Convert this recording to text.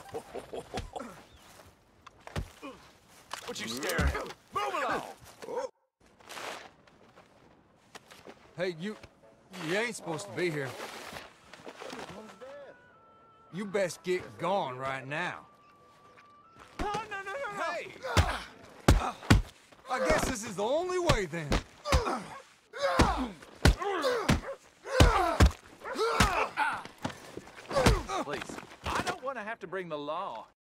What you staring at? Move along! Hey, you ain't supposed to be here. You best get gone right now. No, no, no, no, no! Hey! I guess this is the only way then. Please, I don't want to have to bring the law.